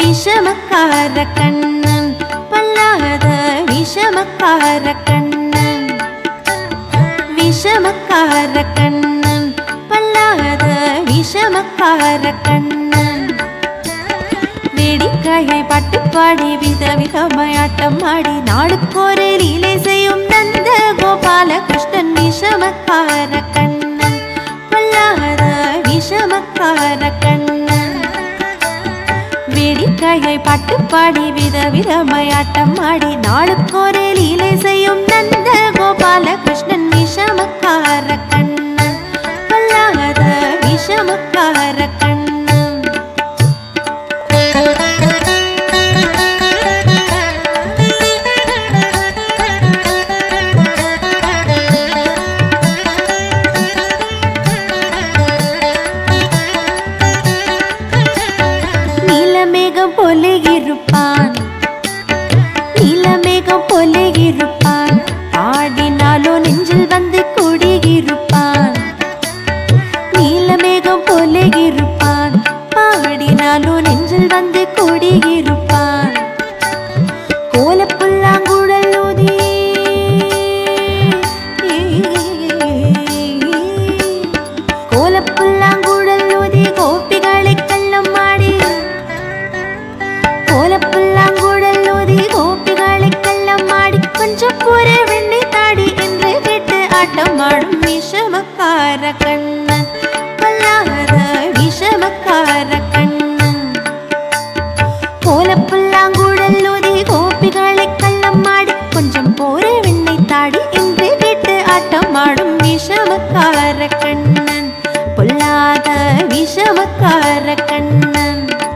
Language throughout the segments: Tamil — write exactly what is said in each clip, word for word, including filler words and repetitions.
விஷமக்கார கண்ணன் பொல்லாத விஷமக்கார கண்ணன் விஷமக்கார கண்ணன் பொல்லாத விஷமக்கார கண்ணன் வேடிக்கையை பாட்டு பாடி விதவிதமாயாட்டம் ஆடி நாடுக்கொரு லீலை செய்யும் நந்த கோபால கிருஷ்ணன் விஷமக்கார கண்ணன் பொல்லாத விஷமக்கார கண்ணன் வேடிக்கையை பாட்டு பாடி விதவிதமாயாட்டம் ஆடி நாடுக்கொரு லீலை செய்யும் நந்த கோபால கிருஷ்ணன் விஷமக்கார கண்ணன் பொல்லாத விஷமக்கார கண்ணன் நீலமேகம் போல இருப்பான் நீலமேகம் போல இருப்பான் ஆடினாலோ நெஞ்சில் வந்து கூடியிருப்பான் நீலமேகம் போல இருப்பான் பாடினாலோ நெஞ்சில் வந்து கூடியிருப்பான் கோலப்புல்லாங்குழல் ஊதி கோலப்புல்லாங்குழல் ஊதி கோபிகளை கள்ளம் ஆடி கோலப்புல்லாங்குழல் ஊதி கோபிகளை கள்ளம் ஆடி கொஞ்சம் கூற வெண்ணை தாடி என்று கேட்டு ஆட்டம் ஆடும் விஷமக்கார கண்ணன் பொல்லாத விஷமக்கார கண்ணன் கோலப்புல்லாங்குழல் ஊதி கோபிகளை கள்ளம் ஆடி கொஞ்சம் போற வெண்ணை தாடி என்று கேட்டு ஆட்டம் ஆடும் விஷமக்கார கண்ணன் பொல்லாத விஷமக்கார கண்ணன்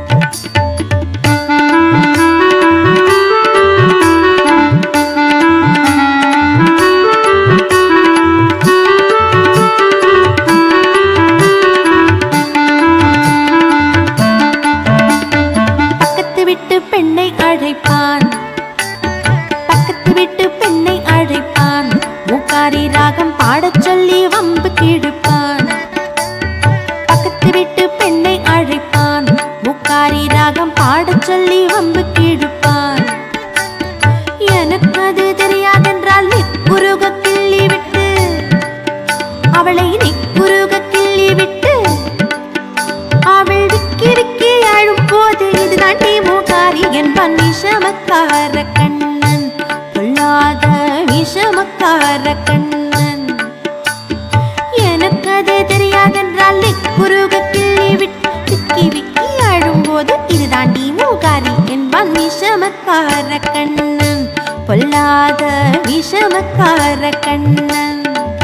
பெண்ணை அழைப்பான் பக்கத்து விட்டு பெண்ணை அழைப்பான் மூக்காரி ராகம் பாடச் சொல்லி வம்பு கிடுப்பான் பக்கத்து விட்டு பெண்ணை அழைப்பான் மூக்காரி ராகம் பாடச் சொல்லி வம்பு கிடுப்பான் எனக்கு அது தெரியாதென்றால் நிக்குருக கிள்ளி விட்டு அவளை நிக்குருக கிள்ளி விட்டு அவள் விக்கி விக்கி அழும் போது இதுதான் நீ மூகாரி என்பான் விஷமக்கார கண்ணன் பொல்லாத விஷமக்கார கண்ணன் எனக்கு அது தெரியாதென்றால் குறுக கிள்ளி விட்டு விக்கி விக்கி அழும் போது இதுதான் நீ மூகாரி என்பான் விஷமக்கார கண்ணன் பொல்லாத விஷமக்கார கண்ணன்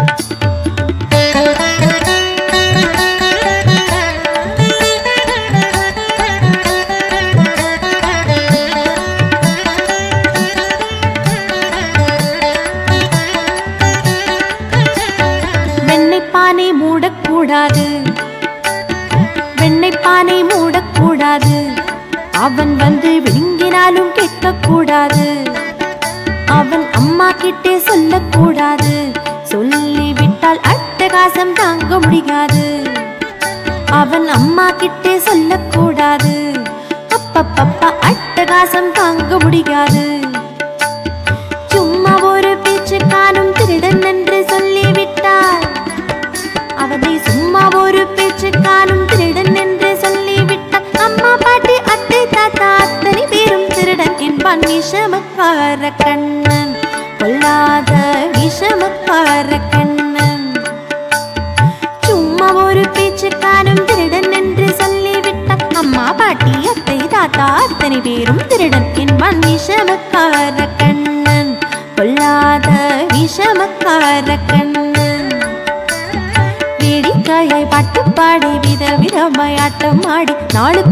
வெண்ணைப்பானை மூடக்கூடாது வெண்ணைப்பானை மூடக்கூடாது அவன் வந்து விழுங்கினாலும் கேட்கக்கூடாது அவன் அம்மா கிட்டே சொல்லக்கூடாது சொல்லிவிட்டால் அட்டகாசம் தாங்க முடியாது அவன் அம்மா கிட்டே சொல்லக்கூடாது அப்பப்பப்பா அட்டகாசம் தாங்க முடியாது சும்மா ஒரு பேச்சு காணும் திருடன் என்று சொல்லிவிட்டார் அவனை சும்மா ஒரு பேச்சு காணும் திருடன் என்று சொல்லிவிட்டார் அம்மா பாட்டி அத்தை தாத்தா அத்தனை பேரும் திருடன் என்பான் விஷமக்கார கண்ணன் பொல்லாத விஷமக்கார கண்ணன் சும்மா ஒரு பேச்சு காணும் திருடன் என்று சொல்லிவிட்டார் அம்மா பாட்டி அத்தை தாத்தா அத்தனை பேரும் திருடன் என்பான் விஷமக்கார கண்ணன் பொல்லாத விஷமக்கார கண்ணன் வேடிக்கையை பாட்டு பாடி விதவிதமாயாட்டம் ஆடி நாடு